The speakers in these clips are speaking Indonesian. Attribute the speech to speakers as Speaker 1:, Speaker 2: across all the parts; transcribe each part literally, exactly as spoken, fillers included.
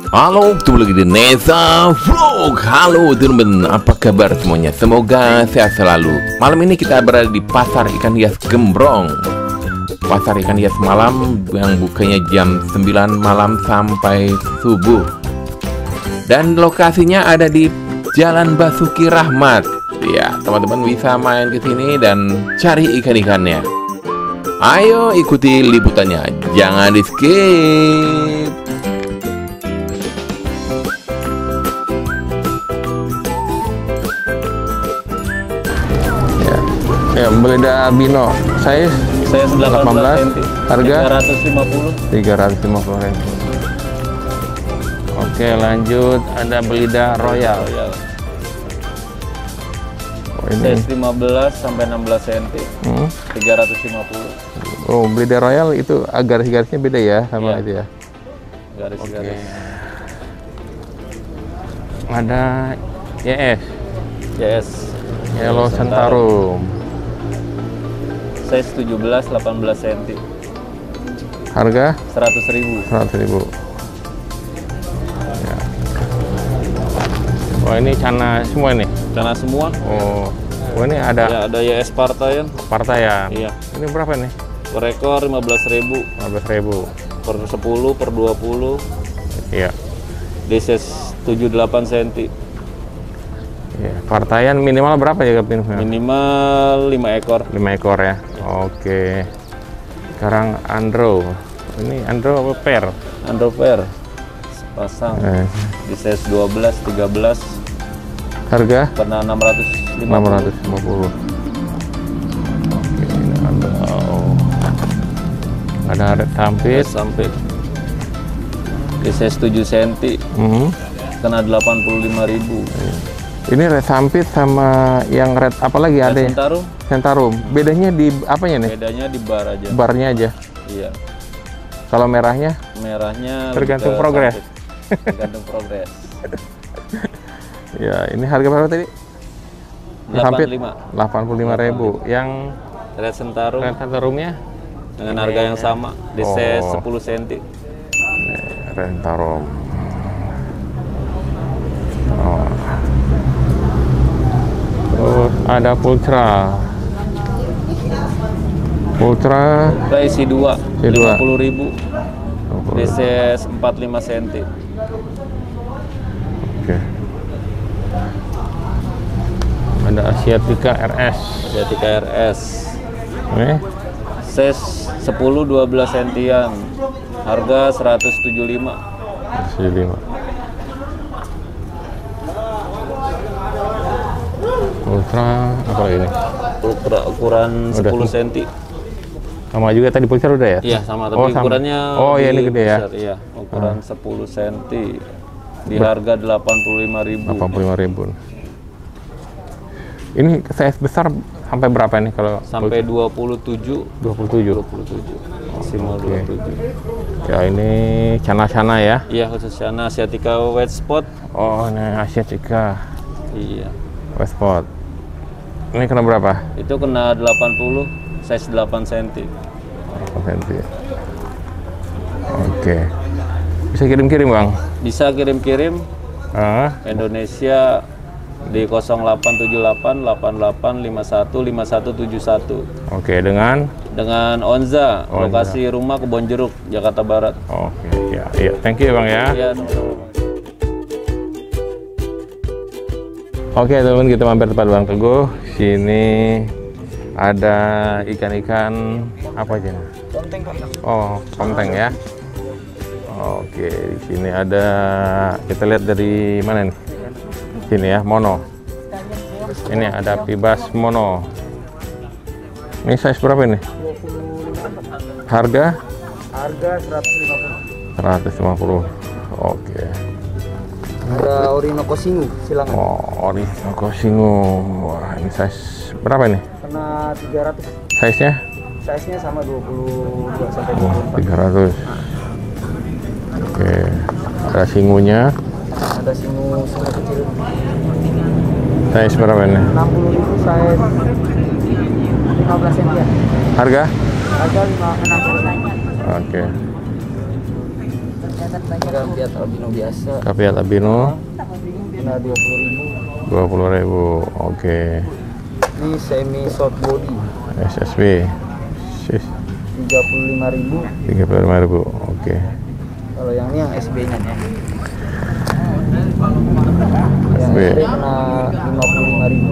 Speaker 1: Halo, ketemu lagi di Neza Vlog. Halo teman-teman, apa kabar semuanya? Semoga sehat selalu. Malam ini kita berada di Pasar Ikan Hias Gembrong. Pasar Ikan Hias malam yang bukanya jam sembilan malam sampai subuh. Dan lokasinya ada di Jalan Basuki Rahmat. Ya, teman-teman bisa main ke sini dan cari ikan-ikannya. Ayo ikuti liputannya, jangan di skip.
Speaker 2: Ya, belida albino size
Speaker 3: saya delapan belas sentimeter,
Speaker 2: harga
Speaker 3: tiga ratus lima puluh.
Speaker 2: tiga ratus lima puluh ribu. Oke, lanjut ada belida royal.
Speaker 3: Royal.
Speaker 2: Oh, ini
Speaker 3: Size lima belas sampai enam belas sentimeter,
Speaker 2: hmm?
Speaker 3: tiga ratus lima puluh.
Speaker 2: Oh, belida royal itu garis-garisnya beda ya sama
Speaker 3: Iya.
Speaker 2: itu ya.
Speaker 3: Garis-garis.
Speaker 2: Ada Y S
Speaker 3: Yes.
Speaker 2: Yellow Centarum.
Speaker 3: Size tujuh belas delapan belas sentimeter,
Speaker 2: Harga
Speaker 3: seratus ribu.
Speaker 2: seratus ribu. Ya. Oh, ini cana semua nih.
Speaker 3: Karena semua.
Speaker 2: Oh, oh ini ada
Speaker 3: Ya, ada Y S Partayan.
Speaker 2: Partayan.
Speaker 3: Iya.
Speaker 2: Ini berapa nih?
Speaker 3: Per ekor lima belas ribu,
Speaker 2: lima belas ribu.
Speaker 3: per sepuluh, per dua puluh.
Speaker 2: Iya.
Speaker 3: Di size tujuh delapan sentimeter.
Speaker 2: Ya, Partayan minimal berapa ya Kapten?
Speaker 3: Minimal lima ekor.
Speaker 2: lima ekor ya. Oke. Sekarang Andro. Ini Andro apa pair?
Speaker 3: Androver sepasang.
Speaker 2: Eh,
Speaker 3: Di size dua belas, tiga belas.
Speaker 2: harga
Speaker 3: Pernah enam ratus lima
Speaker 2: enam
Speaker 3: puluh.
Speaker 2: ratus lima puluh. Oke, ini ada oh. Ada red tampit.
Speaker 3: Sampai di size tujuh sentimeter.
Speaker 2: Mhm.
Speaker 3: Kena delapan puluh lima ribu.
Speaker 2: Ini red tampit sama yang red apa lagi ada ya?
Speaker 3: Centarum
Speaker 2: Centarum. Bedanya di apanya nih?
Speaker 3: bedanya di bar aja.
Speaker 2: Barnya aja.
Speaker 3: Iya.
Speaker 2: Kalau merahnya
Speaker 3: Merahnya
Speaker 2: Tergantung
Speaker 3: lebih ke
Speaker 2: progres.
Speaker 3: sampit. Tergantung progres.
Speaker 2: ya, ini harga berapa tadi?
Speaker 3: delapan puluh lima.
Speaker 2: delapan puluh lima ribu. Yang
Speaker 3: Red Centarum
Speaker 2: red Centarumnya
Speaker 3: dengan harga yang sama di size
Speaker 2: Oh.
Speaker 3: sepuluh sentimeter.
Speaker 2: red Centarum. Oh. Terus ada Pultra. Pultra
Speaker 3: Kita isi dua,
Speaker 2: Isi dua.
Speaker 3: lima puluh ribu. Di size empat puluh lima sentimeter.
Speaker 2: Oke. Ada Asiatica R S.
Speaker 3: Asiatica R S.
Speaker 2: Ini
Speaker 3: Size sepuluh dua belas sentian. Harga seratus tujuh puluh lima.
Speaker 2: seratus tujuh puluh lima. Ultra apa lagi ini?
Speaker 3: Ultra ukuran
Speaker 2: Udah.
Speaker 3: sepuluh sentimeter.
Speaker 2: Sama juga tadi Pulsar udah ya?
Speaker 3: Iya sama, tapi
Speaker 2: Oh, sama.
Speaker 3: ukurannya
Speaker 2: Oh, iya, ini
Speaker 3: lebih
Speaker 2: gede ya?
Speaker 3: besar, iya, ukuran sepuluh sentimeter. Di harga delapan puluh lima ribu.
Speaker 2: delapan puluh lima ribu. Ini size besar sampai berapa nih kalau
Speaker 3: Sampai dua puluh tujuh.
Speaker 2: dua puluh tujuh?
Speaker 3: dua puluh tujuh. Maksimal
Speaker 2: Oke.
Speaker 3: dua puluh tujuh.
Speaker 2: Ya, ini cana-cana ya?
Speaker 3: Iya, khususnya Asiatica White Spot.
Speaker 2: Oh, ini Asiatica
Speaker 3: Iya.
Speaker 2: White Spot. Ini kena berapa?
Speaker 3: Itu kena delapan puluh, size delapan sentimeter.
Speaker 2: delapan sentimeter. Oke. Bisa kirim-kirim, Bang?
Speaker 3: Bisa kirim-kirim
Speaker 2: Ah,
Speaker 3: Indonesia di nol delapan tujuh delapan delapan delapan lima satu lima satu tujuh satu.
Speaker 2: oke, dengan
Speaker 3: Dengan Onza,
Speaker 2: Onza.
Speaker 3: lokasi rumah Kebonjeruk, Jakarta Barat.
Speaker 2: Oke, ya, ya. Thank you, Bang ya.
Speaker 3: Iya, sama-sama.
Speaker 2: Oke, teman-teman, kita mampir tempat Bang Teguh. Sini ada ikan-ikan apa aja?
Speaker 3: Konteng, konteng.
Speaker 2: Oh, konteng ya. Oke, di sini ada, kita lihat dari mana nih? Sini ya, mono. Ini ada pibas mono. Ini size berapa ini? Harga?
Speaker 3: Harga seratus lima puluh.
Speaker 2: seratus lima puluh. Oke.
Speaker 3: Ada Orinoco Singu, silakan.
Speaker 2: Oh, Orinoco Singu. Wah, ini size berapa nih?
Speaker 3: Kena tiga ratus.
Speaker 2: Size-nya?
Speaker 3: Size-nya sama dua puluh dua sampai
Speaker 2: Oh, tiga ratus. Oke. Ada singunya.
Speaker 3: Ada singu singu kecil.
Speaker 2: Size berapa ini?
Speaker 3: enam puluh ribu size lima belas sentimeter.
Speaker 2: Harga?
Speaker 3: Harga enam puluh.
Speaker 2: Oke.
Speaker 4: Kaviat albino biasa.
Speaker 2: Kaviat albino
Speaker 4: Kena dua puluh ribu.
Speaker 2: dua puluh ribu. Oke.
Speaker 4: Ini semi short body.
Speaker 2: S S B
Speaker 4: tiga puluh lima ribu.
Speaker 2: tiga puluh lima ribu. Oke.
Speaker 4: Kalau yang ini yang S B-nya. Yang
Speaker 2: S B.
Speaker 4: S B kena lima puluh lima ribu.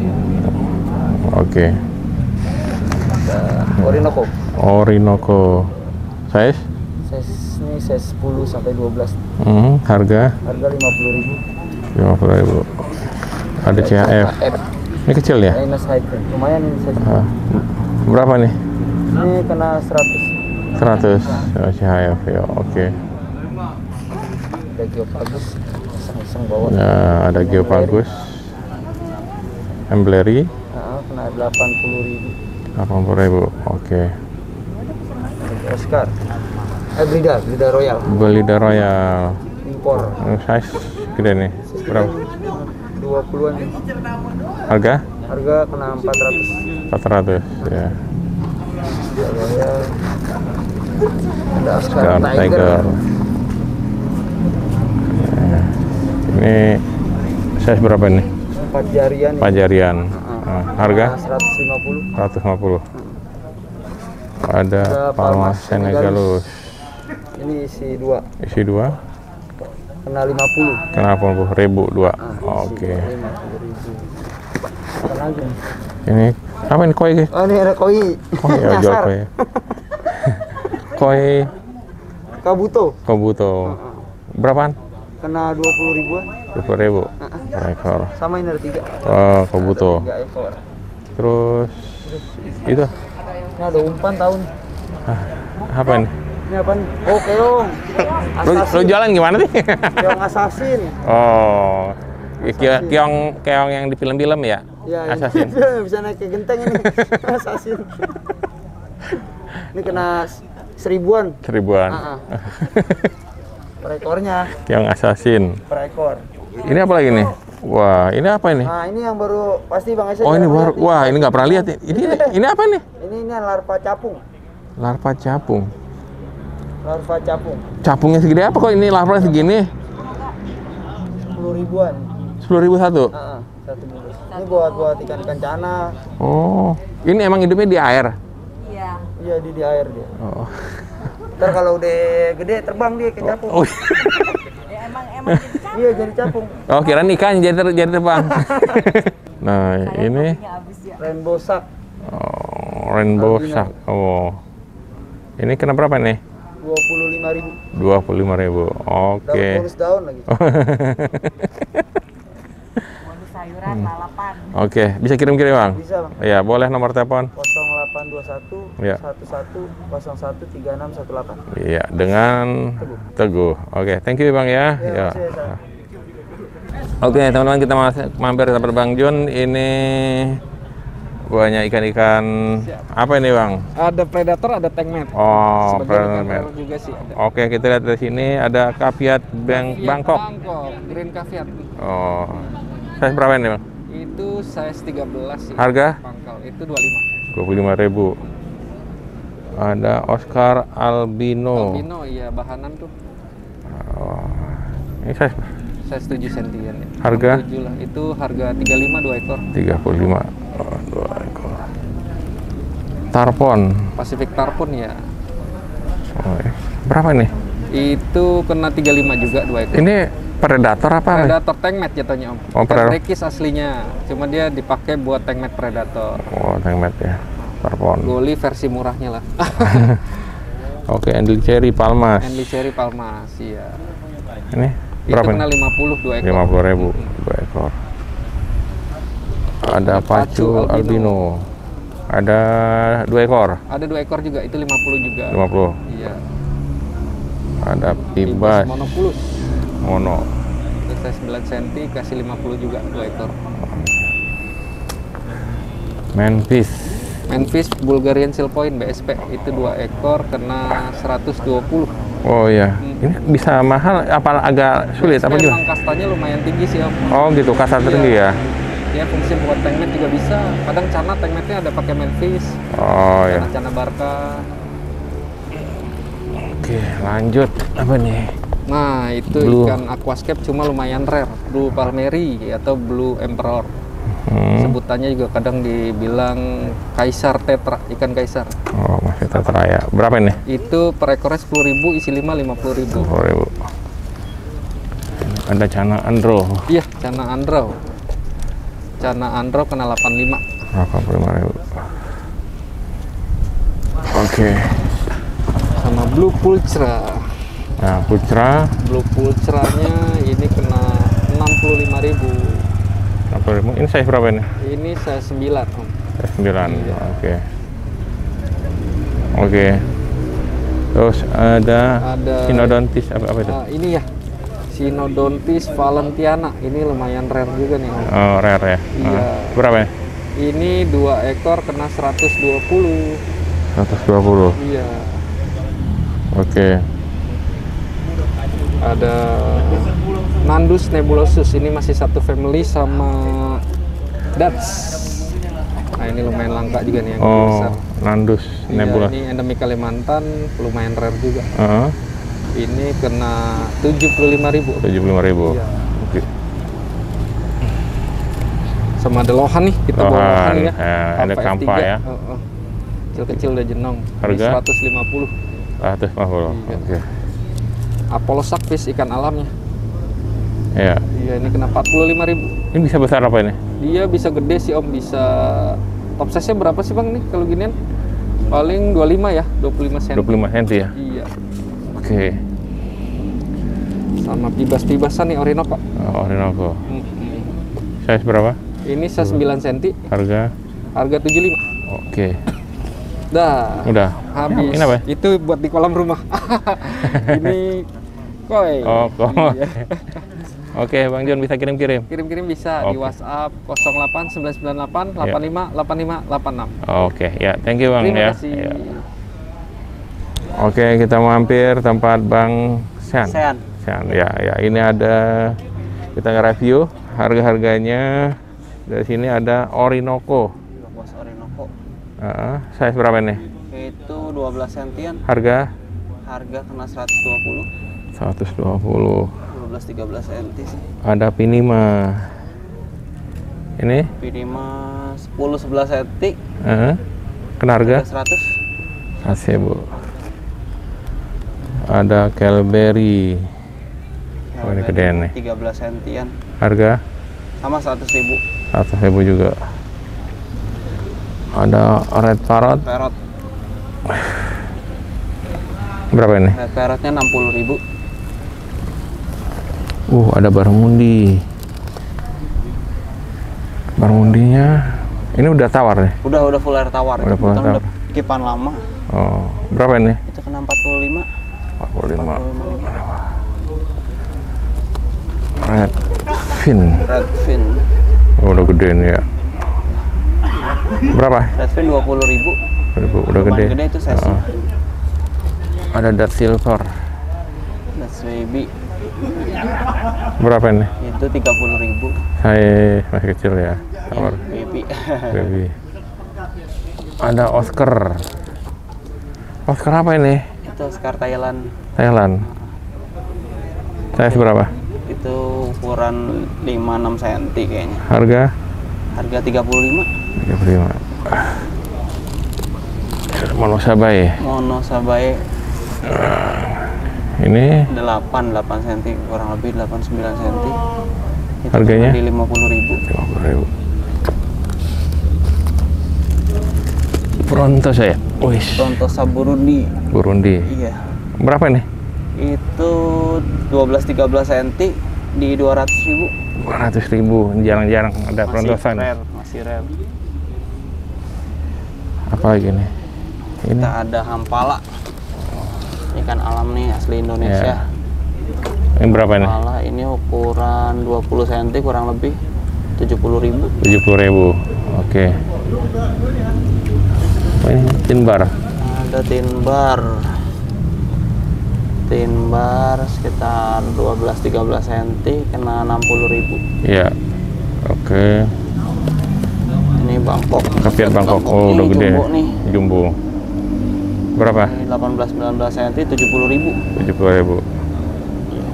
Speaker 2: Oke.
Speaker 4: Orinoco.
Speaker 2: Orinoco. Size?
Speaker 4: Size ini size sepuluh sampai dua belas.
Speaker 2: Hmm, harga
Speaker 4: Harga lima puluh ribu.
Speaker 2: lima puluh ribu. Ada C H F. Ini kecil ya?
Speaker 4: Minus height. Lumayan ini size.
Speaker 2: Ah, berapa nih?
Speaker 4: Ini kena seratus.
Speaker 2: seratus. Oh, C H F ya. Oke.
Speaker 4: Ada Geopagus. Iseng-iseng bawa.
Speaker 2: Nah, ada Geopagus. Emblery
Speaker 4: Nah, kena delapan puluh ribu.
Speaker 2: delapan puluh ribu. Oke.
Speaker 4: Ada Oscar. Eh, Brida, Brida Royal.
Speaker 2: Belida Royal.
Speaker 4: Impor.
Speaker 2: Ini size gede nih. Berapa?
Speaker 4: dua puluhan nih.
Speaker 2: Harga?
Speaker 4: Harga kena empat ratus.
Speaker 2: empat ratus ya.
Speaker 4: Royal. Ada Oscar
Speaker 2: Oscar
Speaker 4: Tiger.
Speaker 2: Tiger. Nah, ini size berapa nih?
Speaker 4: Empat jarian. nih.
Speaker 2: Pajarian. Nah, harga
Speaker 4: Kena seratus lima puluh.
Speaker 2: seratus lima puluh. Ada
Speaker 4: Ada
Speaker 2: Palma
Speaker 4: Palmas
Speaker 2: Senegalus.
Speaker 4: Ini isi dua.
Speaker 2: Isi dua.
Speaker 4: Kena lima puluh.
Speaker 2: Kena delapan puluh ribu dua.
Speaker 4: Ah,
Speaker 2: Oke.
Speaker 4: lima puluh ribu. Apa lagi nih?
Speaker 2: Ini apa ini koi guys?
Speaker 4: Oh, ini ada koi.
Speaker 2: Koi ya, jual
Speaker 4: Nyasar.
Speaker 2: koi. Koi
Speaker 4: Kabuto.
Speaker 2: Kobuto. Berapaan?
Speaker 4: Kena dua puluh ribuan.
Speaker 2: dua puluh ribu per ekor.
Speaker 4: Sama ini ada tiga.
Speaker 2: Oh, Kobuto.
Speaker 4: Tiga ekor.
Speaker 2: Terus itu
Speaker 4: Ini ada umpan tahun.
Speaker 2: ah, apa ini?
Speaker 4: Ini apa nih? Oh, keong.
Speaker 2: Lu, lu
Speaker 4: Assassin.
Speaker 2: jualan gimana nih?
Speaker 4: Keong assassin.
Speaker 2: Oh, Ki- keong keong yang di film-film ya?
Speaker 4: Ya, ini
Speaker 2: Assassin.
Speaker 4: bisa naik ke genteng ini. Assassin. Ini kena seribuan.
Speaker 2: Seribuan.
Speaker 4: Ah, ah. Per ekornya,
Speaker 2: Keong assassin.
Speaker 4: per ekor.
Speaker 2: Ini apa lagi nih? Wah, ini apa ini?
Speaker 4: Nah, ini yang baru pasti Bang Esa.
Speaker 2: Oh, ini
Speaker 4: jarang
Speaker 2: baru.
Speaker 4: lihat nih.
Speaker 2: Wah, ini nggak pernah lihat. Ini ini, ini apa nih?
Speaker 4: Ini ini larva capung.
Speaker 2: Larva capung.
Speaker 4: Larva capung.
Speaker 2: Capungnya segede apa kok ini larva segini?
Speaker 4: sepuluh ribuan.
Speaker 2: sepuluh ribu satu.
Speaker 4: Ah, ah, satu bungkus. Ini buat buat ikan-ikan cana.
Speaker 2: Oh, ini emang hidupnya di air.
Speaker 5: Iya.
Speaker 4: Iya, di di air dia.
Speaker 2: Oh.
Speaker 4: Ntar kalau udah gede terbang dia ke capung.
Speaker 2: Oh,
Speaker 5: Ya emang emang jadi capung.
Speaker 4: Iya, jadi capung.
Speaker 2: oh kira ikan jadi ter, jadi terbang. Nah, ini
Speaker 5: Kopinya habis ya.
Speaker 4: Rainbow shark.
Speaker 2: oh, rainbow
Speaker 4: Albino.
Speaker 2: shark. Oh, ini kena berapa nih?
Speaker 4: dua puluh lima ribu.
Speaker 2: dua puluh lima ribu.
Speaker 4: Dapat
Speaker 2: Oke.
Speaker 4: bonus daun lagi.
Speaker 5: Bonus sayuran lalapan.
Speaker 2: Oke, bisa kirim-kirim bang?
Speaker 4: Bisa, Bang.
Speaker 2: Ya, boleh nomor telepon.
Speaker 4: nol delapan dua satu
Speaker 2: Iya.
Speaker 4: satu satu nol satu tiga enam satu delapan.
Speaker 2: Iya, dengan Teguh. Oke, thank you bang ya.
Speaker 4: Ya,
Speaker 2: Ya.
Speaker 4: makasih ya, Sa.
Speaker 2: Oke teman-teman, kita masih mampir ke tempat Bang Jun. Ini banyak ikan-ikan apa ini bang?
Speaker 6: Ada predator, ada tankmat.
Speaker 2: Oh,
Speaker 6: Sebagian
Speaker 2: predator
Speaker 6: ikan
Speaker 2: mat.
Speaker 6: teror juga sih ada.
Speaker 2: Oke, kita lihat dari sini ada kaviat bang
Speaker 6: Iya,
Speaker 2: Bangkok.
Speaker 6: Bangkok, green caviar.
Speaker 2: Oh, size berapa ini bang?
Speaker 6: Itu size tiga belas sih.
Speaker 2: Harga?
Speaker 6: Pangkal itu dua puluh lima.
Speaker 2: dua puluh lima ribu. Ada Oscar albino.
Speaker 6: Albino iya bahanan tuh.
Speaker 2: Oh, ini size
Speaker 6: Size tujuh sentian ya.
Speaker 2: Harga?
Speaker 6: tujuh lah. Itu harga tiga puluh lima dua ekor.
Speaker 2: tiga puluh lima. Oh, dua ekor. Tarpon.
Speaker 6: Pacific tarpon ya.
Speaker 2: Oh, eh. Berapa nih?
Speaker 6: Itu kena tiga puluh lima juga dua ekor.
Speaker 2: Ini predator apa?
Speaker 6: Predator tankmat jatuhnya om.
Speaker 2: Oh,
Speaker 6: Ikan
Speaker 2: predator.
Speaker 6: rekis aslinya. Cuma dia dipakai buat tankmat predator.
Speaker 2: Oh, tankmat ya. Tarpon.
Speaker 6: Goli versi murahnya lah.
Speaker 2: Oke, Andy Cherry Palmas.
Speaker 6: Andy Cherry Palmas ya.
Speaker 2: Ini
Speaker 6: Itu
Speaker 2: berapa?
Speaker 6: kena lima puluh dua ekor.
Speaker 2: lima puluh ribu dua ekor. Ada pacu
Speaker 6: pacu albino.
Speaker 2: albino. Ada dua ekor.
Speaker 6: Ada dua ekor juga, itu lima puluh juga.
Speaker 2: lima puluh.
Speaker 6: Iya.
Speaker 2: Ada pibas
Speaker 6: Monoculus.
Speaker 2: mono.
Speaker 6: Itu size sembilan sentimeter, kasih lima puluh juga dua ekor.
Speaker 2: Manfish.
Speaker 6: Manfish Bulgarian Silpoin B S P itu dua ekor kena seratus dua puluh.
Speaker 2: Oh iya. Ini bisa mahal apa agak sulit apa
Speaker 6: Memang
Speaker 2: juga?
Speaker 6: kastanya lumayan tinggi sih om.
Speaker 2: Oh gitu, kasar tinggi ya.
Speaker 6: Dia fungsi buat tankmat juga bisa. Kadang cana tankmatnya ada pakai manfish.
Speaker 2: Oh ya.
Speaker 6: Cana-cana barca.
Speaker 2: Oke, lanjut apa nih?
Speaker 6: Nah, itu
Speaker 2: Blue.
Speaker 6: ikan aquascape cuma lumayan rare. Blue Palmeri atau Blue Emperor.
Speaker 2: Hmm.
Speaker 6: Sebutannya juga kadang dibilang kaisar tetra, ikan kaisar.
Speaker 2: Oh, masih tetra ya. Berapa ini?
Speaker 6: Itu per ekornya sepuluh ribu, isi lima lima puluh ribu.
Speaker 2: sepuluh ribu. Ada cana andro.
Speaker 6: Iya, cana andro. Cana andro kena delapan puluh lima.
Speaker 2: delapan puluh lima ribu. Oke.
Speaker 6: Sama Blue Pulchra.
Speaker 2: Nah, putra
Speaker 6: Blue Pulchra-nya ini kena enam puluh lima ribu.
Speaker 2: enam puluh ribu. Ini size berapa ini?
Speaker 6: Ini saya sembilan. Om.
Speaker 2: Size sembilan.
Speaker 6: Iya.
Speaker 2: Oke. Oke. Terus ada
Speaker 6: Ada
Speaker 2: Sinodontis apa apa itu?
Speaker 6: ah, ini ya. Sinodontis valentiana. Ini lumayan rare juga nih, Om.
Speaker 2: Oh, rare ya.
Speaker 6: Iya.
Speaker 2: Ah, berapa ya?
Speaker 6: Ini dua ekor kena seratus dua puluh.
Speaker 2: seratus dua puluh.
Speaker 6: Iya.
Speaker 2: Oke.
Speaker 6: Ada Nandus nebulosus, ini masih satu family sama Dats. Nah, ini lumayan langka juga nih yang
Speaker 2: Oh,
Speaker 6: besar.
Speaker 2: Nandus
Speaker 6: Iya,
Speaker 2: nebula.
Speaker 6: ini endemik Kalimantan, lumayan rare juga.
Speaker 2: Heeh.
Speaker 6: Ini kena tujuh puluh lima ribu.
Speaker 2: tujuh puluh lima ribu.
Speaker 6: Iya.
Speaker 2: Oke.
Speaker 6: Sama ada lohan nih, kita bawa
Speaker 2: Lohan,
Speaker 6: lohan ya.
Speaker 2: ya, ada
Speaker 6: K P F
Speaker 2: kampa
Speaker 6: tiga.
Speaker 2: ya.
Speaker 6: Oh, oh. Kecil-kecil udah jenong.
Speaker 2: Harga?
Speaker 6: Ini seratus lima puluh.
Speaker 2: seratus lima puluh.
Speaker 6: Iya.
Speaker 2: Oke.
Speaker 6: Apollo Starfish ikan alamnya.
Speaker 2: Ya.
Speaker 6: Iya, ini kena empat puluh lima ribu.
Speaker 2: Ini bisa besar apa ini?
Speaker 6: Dia bisa gede sih Om, bisa top size-nya berapa sih Bang nih kalau ginian? Paling dua puluh lima ya, dua puluh lima senti.
Speaker 2: dua puluh lima senti ya.
Speaker 6: Iya.
Speaker 2: Oke.
Speaker 6: Sama pibas-pibasan nih Orinoco.
Speaker 2: Oh, Orinoco.
Speaker 6: Mm-mm.
Speaker 2: Size berapa?
Speaker 6: Ini saya sembilan senti,
Speaker 2: Harga?
Speaker 6: harga tujuh puluh lima.
Speaker 2: Oke.
Speaker 6: Dah.
Speaker 2: Udah.
Speaker 6: Habis.
Speaker 2: Ini apa?
Speaker 6: Itu buat di kolam rumah. Ini koi.
Speaker 2: Oh, kok.
Speaker 6: Iya.
Speaker 2: Oke, Bang John bisa kirim-kirim.
Speaker 6: Kirim-kirim bisa di
Speaker 2: Oke.
Speaker 6: WhatsApp nol delapan sembilan sembilan delapan delapan lima delapan lima delapan enam.
Speaker 2: Oke, ya, thank you Bang
Speaker 6: Terima
Speaker 2: ya.
Speaker 6: kasih.
Speaker 2: Ya. Oke, kita mampir tempat Bang Sean.
Speaker 4: Sean.
Speaker 2: Sean, ya, ya. Ini ada kita nge-review harga-harganya. Dari sini ada Orinoco.
Speaker 4: Bos Orinoco.
Speaker 2: Uh, size berapa nih?
Speaker 4: Itu dua belas sentian,
Speaker 2: Harga
Speaker 4: harga kena seratus dua puluh.
Speaker 2: seratus dua puluh.
Speaker 4: dua belas tiga belas senti sih.
Speaker 2: Ada Pinima. Ini
Speaker 4: Pinima sepuluh sebelas senti,
Speaker 2: uh, kena harga
Speaker 4: seratus.
Speaker 2: seratus ribu. Ada Kelberry. Oh, ini gedean nih.
Speaker 4: tiga belas sentian,
Speaker 2: Harga
Speaker 4: sama seratus ribu.
Speaker 2: seratus ribu juga. Ada Red Parrot.
Speaker 4: Parrot,
Speaker 2: Berapa ini?
Speaker 4: red parrotnya enam puluh ribu.
Speaker 2: Uh, ada barmundi. Barmundinya ini udah tawar nih.
Speaker 4: Udah udah full air tawar.
Speaker 2: Udah
Speaker 4: Itu
Speaker 2: full air
Speaker 4: kan
Speaker 2: tawar.
Speaker 4: udah kipan lama.
Speaker 2: Oh, berapa ini?
Speaker 4: Itu kena empat puluh lima.
Speaker 2: empat puluh lima.
Speaker 4: empat puluh lima.
Speaker 2: Red fin.
Speaker 4: Red fin.
Speaker 2: Oh, udah gede nih ya. Berapa?
Speaker 4: Red fin dua puluh ribu.
Speaker 2: Udah, udah gede.
Speaker 4: Lumayan gede itu size-nya.
Speaker 2: Oh. Ada Dart Silver.
Speaker 4: That's baby.
Speaker 2: Berapa ini?
Speaker 4: Itu tiga puluh ribu.
Speaker 2: Saya masih kecil ya. Tawar.
Speaker 4: Baby.
Speaker 2: Baby. Ada Oscar. Oscar apa ini?
Speaker 4: Itu Oscar Thailand.
Speaker 2: Thailand. Size berapa?
Speaker 4: Itu ukuran lima enam senti kayaknya.
Speaker 2: Harga
Speaker 4: Harga tiga puluh lima.
Speaker 2: tiga puluh lima. Monosabai.
Speaker 4: Monosabai
Speaker 2: Ini
Speaker 4: delapan delapan senti, kurang lebih delapan sembilan senti. Itu
Speaker 2: Harganya?
Speaker 4: di lima puluh ribu.
Speaker 2: lima puluh ribu. Pronto saya. Wih.
Speaker 4: Rontosa Burundi.
Speaker 2: Burundi.
Speaker 4: Iya.
Speaker 2: Berapa nih?
Speaker 4: Itu dua belas tiga belas senti di dua ratus ribu.
Speaker 2: dua ratus ribu. Jarang-jarang ada
Speaker 4: Masih
Speaker 2: prontosan.
Speaker 4: rare, masih rare.
Speaker 2: Apa lagi nih? Ini
Speaker 4: Kita ada hampala. Ikan alam nih asli Indonesia.
Speaker 2: ini berapa nih?
Speaker 4: Hampala ini ukuran dua puluh senti kurang lebih tujuh puluh ribu.
Speaker 2: tujuh puluh ribu. Oke. Oh, ini tinbar.
Speaker 4: Ada tinbar. Tinbar sekitar dua belas tiga belas senti kena enam puluh ribu.
Speaker 2: Iya. Oke.
Speaker 4: Ini Bangkok.
Speaker 2: Kapiat Bangkok. Oh,
Speaker 4: Ini
Speaker 2: udah gede.
Speaker 4: jumbo nih.
Speaker 2: Jumbo. Berapa?
Speaker 4: Ini delapan belas sembilan belas senti tujuh puluh ribu.
Speaker 2: tujuh puluh ribu.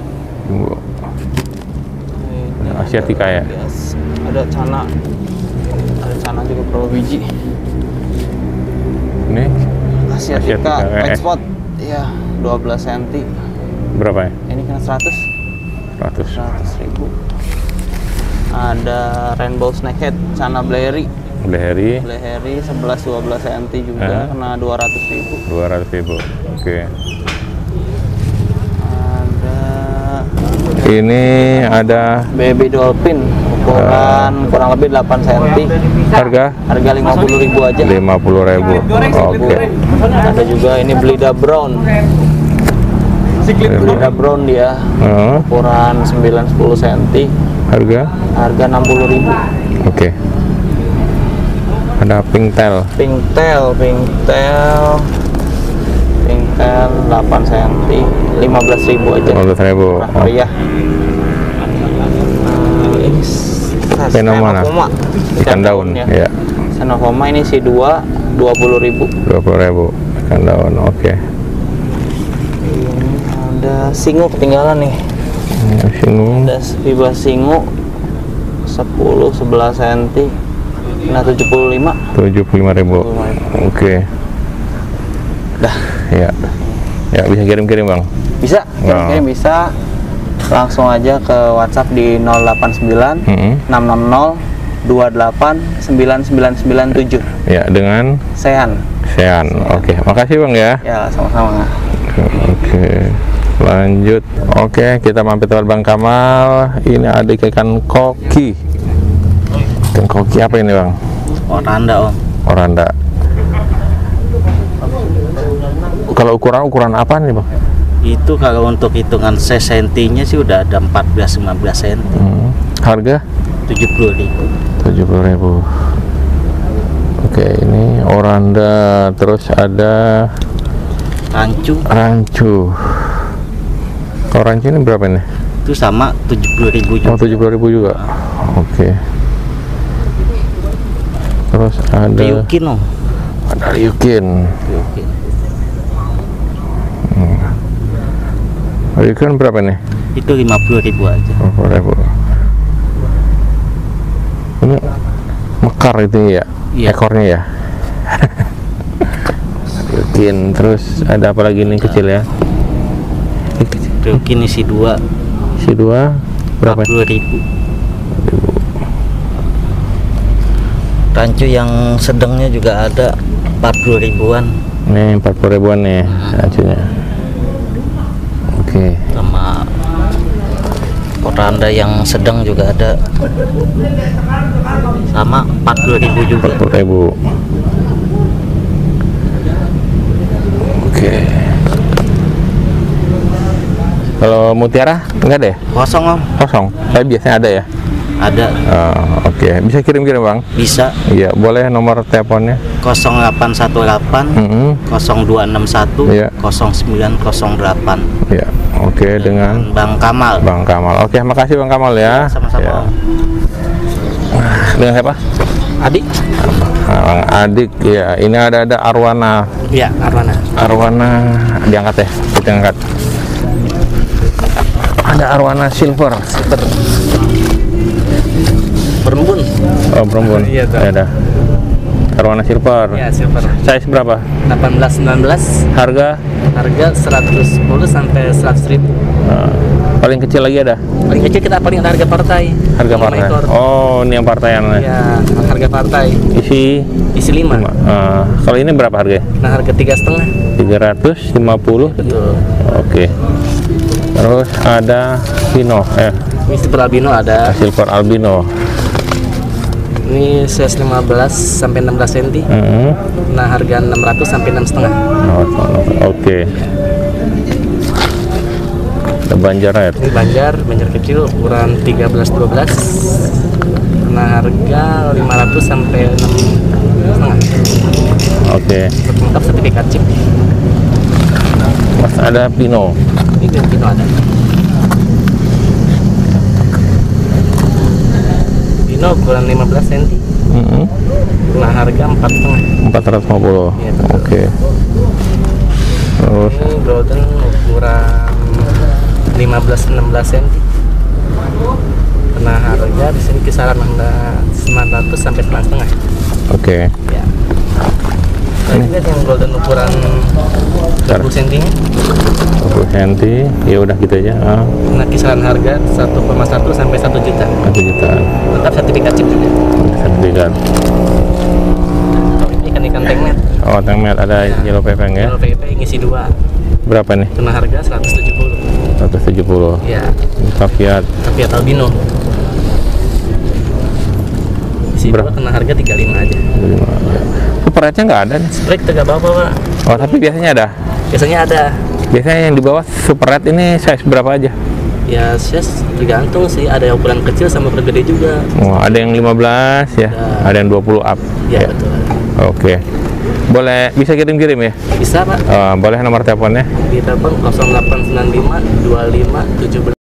Speaker 2: Asiatica ya.
Speaker 4: Yes. Ada cana, ada cana juga berapa biji?
Speaker 2: Ini
Speaker 4: Asiatica,
Speaker 2: Asiatica, eh.
Speaker 4: white spot, iya dua belas sentimeter.
Speaker 2: berapa ya?
Speaker 4: Ini kan seratus,
Speaker 2: seratus.
Speaker 4: seratus ribu. Ada rainbow snakehead, cana Blairi,
Speaker 2: Blairi
Speaker 4: Blairi sebelas dua belas sentimeter juga,
Speaker 2: Eh.
Speaker 4: kena dua ratus ribu.
Speaker 2: dua ratus ribu. Oke.
Speaker 4: Ada
Speaker 2: Ini ada
Speaker 4: baby dolphin, ukuran kurang lebih delapan sentimeter.
Speaker 2: harga
Speaker 4: Harga lima puluh ribu aja.
Speaker 2: lima puluh ribu. Oke.
Speaker 4: Ada juga ini Belida brown. Belida brown dia,
Speaker 2: Heeh.
Speaker 4: ukuran sembilan sepuluh sentimeter.
Speaker 2: Harga?
Speaker 4: Harga enam puluh ribu.
Speaker 2: Oke. Ada pink tail.
Speaker 4: Pink tail, pink tail, pink tail delapan sentimeter, lima belas ribu aja.
Speaker 2: lima belas ribu.
Speaker 4: Oh iya. Nah, ini
Speaker 2: Fenomena.
Speaker 4: Stenofoma.
Speaker 2: Ikan daun.
Speaker 4: ya.
Speaker 2: Ya.
Speaker 4: Stenofoma ini si dua, dua puluh ribu.
Speaker 2: dua puluh ribu. Ikan daun. Oke.
Speaker 4: Ini ada singu ketinggalan nih.
Speaker 2: Ini sini
Speaker 4: Ada bibas singu sepuluh sebelas sentimeter. Nah tujuh puluh lima.
Speaker 2: tujuh puluh lima ribu. Oke.
Speaker 4: Dah.
Speaker 2: Ya. Ya, bisa kirim-kirim, Bang.
Speaker 4: Bisa,
Speaker 2: Nah.
Speaker 4: kirim bisa. Langsung aja ke WhatsApp di nol delapan sembilan
Speaker 2: Mm-mm.
Speaker 4: enam nol nol dua delapan sembilan sembilan sembilan tujuh.
Speaker 2: Ya, dengan
Speaker 4: Sehan.
Speaker 2: Sean. Oke, makasih, Bang ya.
Speaker 4: Ya, sama-sama.
Speaker 2: Oke, lanjut. Oke, kita mampir tempat Bang Kamal. Ini ada ikan koki. Ikan koki apa ini, Bang?
Speaker 3: Oranda, Om.
Speaker 2: Oranda. Kalau ukuran ukuran apa nih, Bang?
Speaker 3: Itu kalau untuk hitungan sentinya sih udah ada empat belas lima belas senti.
Speaker 2: Hmm. Harga
Speaker 3: tujuh puluh ribu.
Speaker 2: tujuh puluh ribu. Oke, ini Oranda, terus ada
Speaker 3: Rancu
Speaker 2: rancu. Kalau rancu ini berapa nih?
Speaker 3: itu sama tujuh puluh ribu
Speaker 2: Oh,
Speaker 3: juga.
Speaker 2: tujuh puluh ribu juga. Oke. Terus ada
Speaker 3: Ryukin, Om.
Speaker 2: ada Ryukin.
Speaker 3: Ryukin.
Speaker 2: Ryukin berapa nih?
Speaker 3: Itu lima puluh ribu aja.
Speaker 2: lima puluh ribu. Ini mekar itu ya?
Speaker 3: Iya.
Speaker 2: Ekornya ya? Ryukin. Terus ada apa lagi nih kecil ya? Ini kecil.
Speaker 3: Ryukin isi dua
Speaker 2: Si dua berapa?
Speaker 3: empat puluh ribu. Rancu yang sedangnya juga ada empat puluh ribuan
Speaker 2: Nih empat puluh ribuan nih rancunya. Oke.
Speaker 3: sama Oranda yang sedang juga ada sama empat puluh ribu juga.
Speaker 2: empat puluh ribu. Oke. Kalau mutiara enggak deh?
Speaker 3: Kosong, Om.
Speaker 2: Kosong. Tapi biasanya ada ya?
Speaker 3: Ada.
Speaker 2: Oh, oke. Bisa kirim-kirim, Bang?
Speaker 3: Bisa
Speaker 2: Iya, boleh nomor teleponnya?
Speaker 3: nol delapan satu delapan
Speaker 2: Mm-hmm.
Speaker 3: nol dua enam satu
Speaker 2: Iya.
Speaker 3: nol sembilan nol delapan.
Speaker 2: Iya. Oke, dengan
Speaker 3: Bang Kamal.
Speaker 2: Bang Kamal. Oke, makasih Bang Kamal ya.
Speaker 3: Sama-sama,
Speaker 2: Ya.
Speaker 3: Om.
Speaker 2: Dengan siapa?
Speaker 3: Adik?
Speaker 2: Ah, Bang Adik. Ya, ini ada ada Arwana.
Speaker 3: Iya, Arwana.
Speaker 2: Arwana diangkat ya, kita angkat. Ada Arwana silver.
Speaker 3: Berembun.
Speaker 2: Oh, perempuan.
Speaker 3: Iya, tuh.
Speaker 2: Ya, ada. Arwana silver.
Speaker 3: Iya, silver.
Speaker 2: Size berapa?
Speaker 3: delapan belas sembilan belas.
Speaker 2: Harga?
Speaker 3: Harga seratus sepuluh sampai seratus ribu.
Speaker 2: Nah, paling kecil lagi ada?
Speaker 3: Paling kecil kita paling ada harga partai.
Speaker 2: Harga
Speaker 3: Lima
Speaker 2: partai.
Speaker 3: ekor.
Speaker 2: Oh, ini yang partaian.
Speaker 3: Iya, harga partai.
Speaker 2: Isi
Speaker 3: Isi lima.
Speaker 2: lima. Ah, kalau ini berapa harganya?
Speaker 3: Nah, harga tiga setengah.
Speaker 2: tiga ratus lima puluh.
Speaker 3: Betul.
Speaker 2: Oke. Terus ada Pino, eh
Speaker 3: Ini super albino ada.
Speaker 2: silver albino.
Speaker 3: Ini size lima belas sampai enam belas senti.
Speaker 2: Hmm.
Speaker 3: Nah, harga enam ratus sampai enam setengah.
Speaker 2: Oh, Oke. Ada Banjaret.
Speaker 3: Ini banjar, banjar kecil ukuran tiga belas dua belas. Nah, harga lima ratus sampai enam setengah.
Speaker 2: Oke.
Speaker 3: Lengkap sertifikat chip.
Speaker 2: Mas ada Pino.
Speaker 3: Ini Pino ada. Pino ukuran lima belas senti.
Speaker 2: Hmm.
Speaker 3: Nah, harga empat setengah.
Speaker 2: empat ratus lima puluh.
Speaker 3: Iya, betul.
Speaker 2: Oke. Terus
Speaker 3: Ini broden ukuran lima belas enam belas senti. Karena harga di sini kisaran sembilan ratus sampai sembilan setengah.
Speaker 2: Oke.
Speaker 3: Ya. Nah, ini lihat yang golden ukuran dua puluh sentimeter.
Speaker 2: dua puluh sentimeter. Ya udah gitu aja. Ah.
Speaker 3: Nah, kisaran harga satu koma satu sampai satu juta.
Speaker 2: satu juta.
Speaker 3: Tetap sertifikat chip juga.
Speaker 2: Sertifikat.
Speaker 3: Ini ikan-ikan tengmet.
Speaker 2: Oh, tengmet ada
Speaker 3: Ya.
Speaker 2: yellow pepeng ya.
Speaker 3: Kalau P P ngisi dua.
Speaker 2: Berapa nih?
Speaker 3: Kena harga seratus tujuh puluh.
Speaker 2: seratus tujuh puluh.
Speaker 3: Ya,
Speaker 2: Kaviat.
Speaker 3: tapi albino. Ngisi
Speaker 2: Berapa?
Speaker 3: dua kena harga tiga puluh lima aja.
Speaker 2: Super red-nya nggak ada nih.
Speaker 3: Spray tegak bawah, Pak.
Speaker 2: Oh, tapi biasanya ada.
Speaker 3: Biasanya ada.
Speaker 2: Biasanya yang di bawah super red ini size berapa aja?
Speaker 3: Ya, size tergantung sih. Ada yang ukuran kecil sama ukuran gede juga.
Speaker 2: Oh, ada yang lima belas ya,
Speaker 3: Ada.
Speaker 2: ada yang dua puluh up.
Speaker 3: Ya, betul.
Speaker 2: Oke. Boleh bisa kirim-kirim ya?
Speaker 3: Bisa, Pak.
Speaker 2: Oh, boleh nomor teleponnya?
Speaker 3: Di telepon nol delapan sembilan lima dua lima tujuh belas